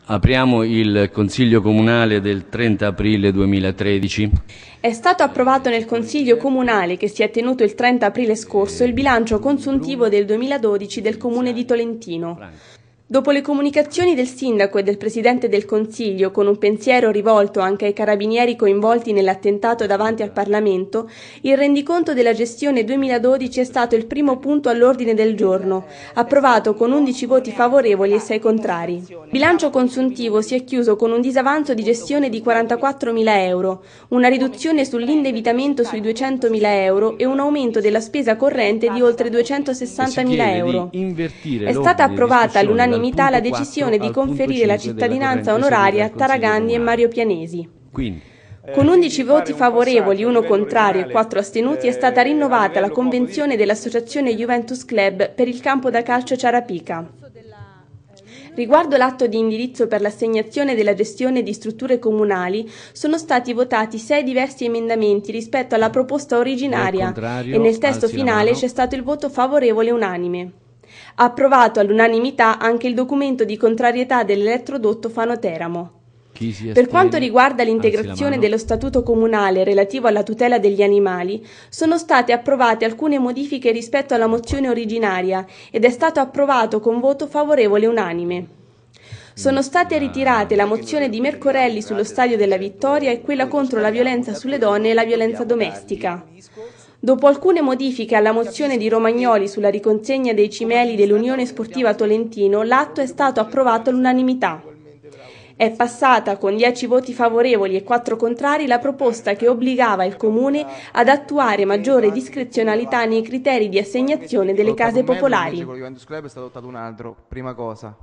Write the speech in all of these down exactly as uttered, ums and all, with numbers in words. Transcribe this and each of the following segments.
Apriamo il Consiglio Comunale del trenta aprile duemilatredici. È stato approvato nel Consiglio Comunale che si è tenuto il trenta aprile scorso il bilancio consuntivo del duemiladodici del Comune di Tolentino. Dopo le comunicazioni del Sindaco e del Presidente del Consiglio, con un pensiero rivolto anche ai carabinieri coinvolti nell'attentato davanti al Parlamento, il rendiconto della gestione duemiladodici è stato il primo punto all'ordine del giorno, approvato con undici voti favorevoli e sei contrari. Il bilancio consuntivo si è chiuso con un disavanzo di gestione di quarantaquattromila euro, una riduzione sull'indebitamento sui duecentomila euro e un aumento della spesa corrente di oltre duecentosessantamila euro. È stata approvata all'unanimità la decisione di conferire la cittadinanza onoraria a Taragandi e Mario Pianesi. Con undici voti favorevoli, uno contrario e quattro astenuti è stata rinnovata la convenzione dell'Associazione Juventus Club per il campo da calcio Ciarapica. Riguardo l'atto di indirizzo per l'assegnazione della gestione di strutture comunali, sono stati votati sei diversi emendamenti rispetto alla proposta originaria e nel testo finale c'è stato il voto favorevole unanime. Approvato all'unanimità anche il documento di contrarietà dell'elettrodotto Fano-Teramo. Per quanto riguarda l'integrazione dello statuto comunale relativo alla tutela degli animali, sono state approvate alcune modifiche rispetto alla mozione originaria ed è stato approvato con voto favorevole unanime. Sono state ritirate la mozione di Mercorelli sullo Stadio della Vittoria e quella contro la violenza sulle donne e la violenza domestica. Dopo alcune modifiche alla mozione di Romagnoli sulla riconsegna dei cimeli dell'Unione Sportiva Tolentino, l'atto è stato approvato all'unanimità. È passata con dieci voti favorevoli e quattro contrari la proposta che obbligava il Comune ad attuare maggiore discrezionalità nei criteri di assegnazione delle case popolari. Con il Juventus Club è stato adottato un altro, prima cosa.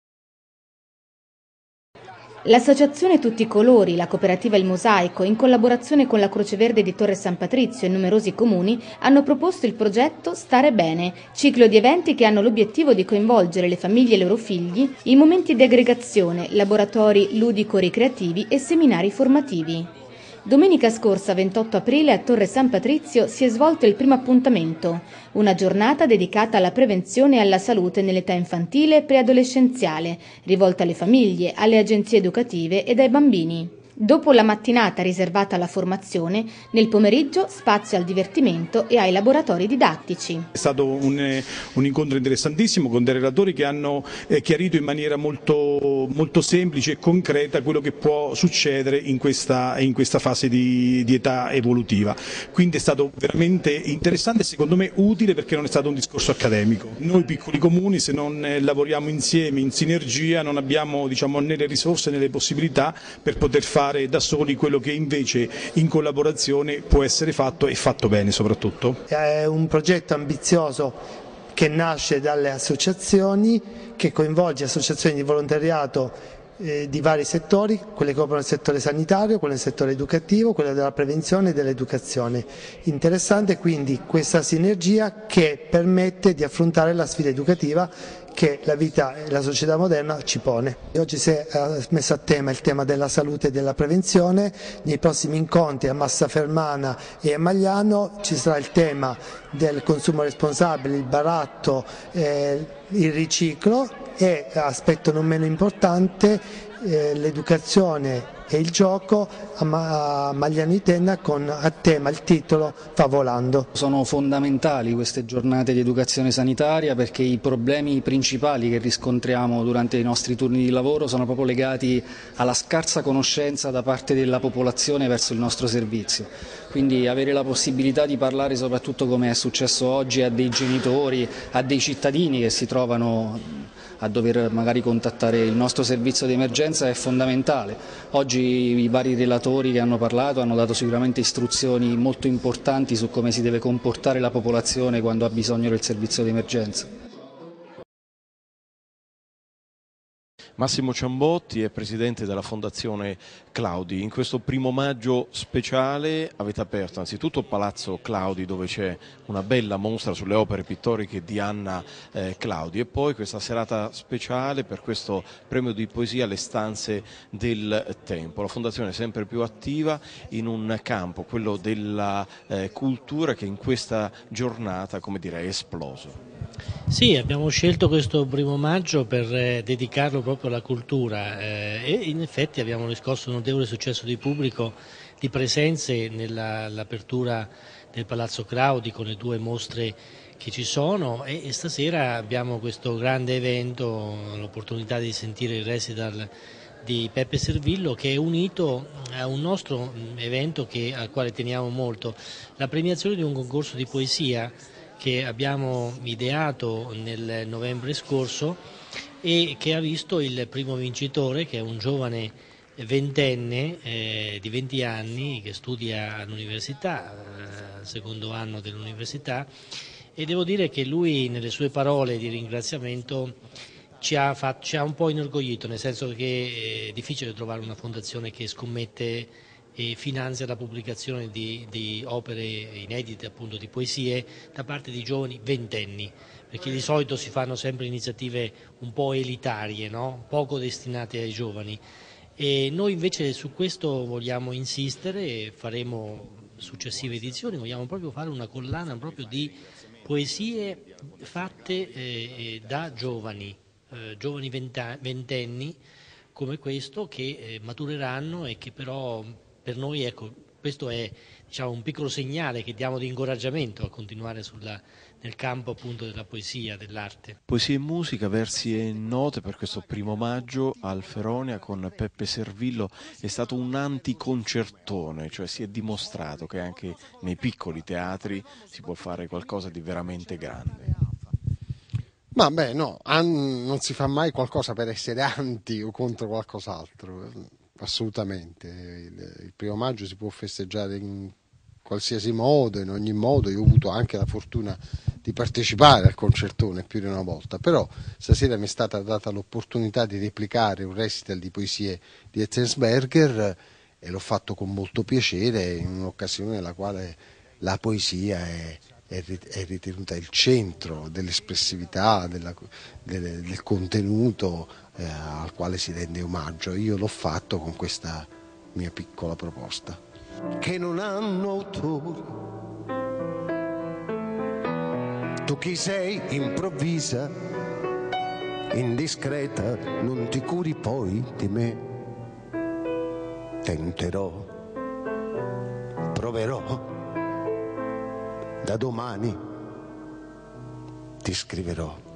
L'associazione Tutti i Colori, la cooperativa Il Mosaico, in collaborazione con la Croce Verde di Torre San Patrizio e numerosi comuni, hanno proposto il progetto Stare Bene, ciclo di eventi che hanno l'obiettivo di coinvolgere le famiglie e i loro figli in momenti di aggregazione, laboratori ludico-ricreativi e seminari formativi. Domenica scorsa, ventotto aprile, a Torre San Patrizio si è svolto il primo appuntamento, una giornata dedicata alla prevenzione e alla salute nell'età infantile e preadolescenziale, rivolta alle famiglie, alle agenzie educative ed ai bambini. Dopo la mattinata riservata alla formazione, nel pomeriggio spazio al divertimento e ai laboratori didattici. È stato un, un incontro interessantissimo con dei relatori che hanno eh, chiarito in maniera molto, molto semplice e concreta quello che può succedere in questa, in questa fase di, di età evolutiva. Quindi è stato veramente interessante e secondo me utile perché non è stato un discorso accademico. Noi piccoli comuni, se non eh, lavoriamo insieme, in sinergia, non abbiamo diciamo, né le risorse né le possibilità per poter fare da soli quello che invece in collaborazione può essere fatto e fatto bene soprattutto. È un progetto ambizioso che nasce dalle associazioni, che coinvolge associazioni di volontariato eh, di vari settori, quelle che operano nel settore sanitario, quelle nel settore educativo, quelle della prevenzione e dell'educazione. Interessante quindi questa sinergia che permette di affrontare la sfida educativa che la vita e la società moderna ci pone. Oggi si è messo a tema il tema della salute e della prevenzione, nei prossimi incontri a Massafermana e a Magliano ci sarà il tema del consumo responsabile, il baratto, eh, il riciclo e, aspetto non meno importante, eh, l'educazione e il gioco a Magliano Itenna con a tema il titolo Favolando. Sono fondamentali queste giornate di educazione sanitaria perché i problemi principali che riscontriamo durante i nostri turni di lavoro sono proprio legati alla scarsa conoscenza da parte della popolazione verso il nostro servizio. Quindi avere la possibilità di parlare soprattutto come è successo oggi a dei genitori, a dei cittadini che si trovano a dover magari contattare il nostro servizio di emergenza è fondamentale. Oggi i vari relatori che hanno parlato hanno dato sicuramente istruzioni molto importanti su come si deve comportare la popolazione quando ha bisogno del servizio di emergenza. Massimo Ciambotti è presidente della Fondazione Claudi. In questo primo maggio speciale avete aperto anzitutto Palazzo Claudi, dove c'è una bella mostra sulle opere pittoriche di Anna eh, Claudi, e poi questa serata speciale per questo premio di poesia Le stanze del tempo. La Fondazione è sempre più attiva in un campo, quello della eh, cultura, che in questa giornata, come dire, è esploso. Sì, abbiamo scelto questo primo maggio per eh, dedicarlo proprio alla cultura eh, e in effetti abbiamo riscosso un notevole successo di pubblico, di presenze nell'apertura del Palazzo Claudi con le due mostre che ci sono e, e stasera abbiamo questo grande evento, l'opportunità di sentire il recital di Peppe Servillo, che è unito a un nostro evento che, al quale teniamo molto, la premiazione di un concorso di poesia che abbiamo ideato nel novembre scorso e che ha visto il primo vincitore, che è un giovane ventenne eh, di venti anni che studia all'università, eh, al secondo anno dell'università, e devo dire che lui nelle sue parole di ringraziamento ci ha, fatto, ci ha un po' inorgoglito, nel senso che è difficile trovare una fondazione che scommette e finanzia la pubblicazione di, di opere inedite, appunto di poesie, da parte di giovani ventenni, perché di solito si fanno sempre iniziative un po' elitarie, no? Poco destinate ai giovani. E noi invece su questo vogliamo insistere e faremo successive edizioni, vogliamo proprio fare una collana proprio di poesie fatte eh, da giovani, eh, giovani ventenni come questo, che eh, matureranno e che però per noi, ecco, questo è, diciamo, un piccolo segnale che diamo di incoraggiamento a continuare sulla, nel campo appunto della poesia, dell'arte. Poesia e musica, versi e note per questo primo maggio al Feronia con Peppe Servillo è stato un anticoncertone, cioè si è dimostrato che anche nei piccoli teatri si può fare qualcosa di veramente grande. Ma beh, no, an- non si fa mai qualcosa per essere anti o contro qualcos'altro. Assolutamente, il, il primo maggio si può festeggiare in qualsiasi modo, in ogni modo. Io ho avuto anche la fortuna di partecipare al concertone più di una volta, però stasera mi è stata data l'opportunità di replicare un recital di poesie di Enzensberger e l'ho fatto con molto piacere in un'occasione nella quale la poesia è, è ritenuta il centro dell'espressività, della, del, del contenuto eh, al quale si rende omaggio. Io l'ho fatto con questa mia piccola proposta. Che non hanno autori. Tu chi sei, improvvisa, indiscreta, non ti curi poi di me. Tenterò, proverò, da domani ti scriverò.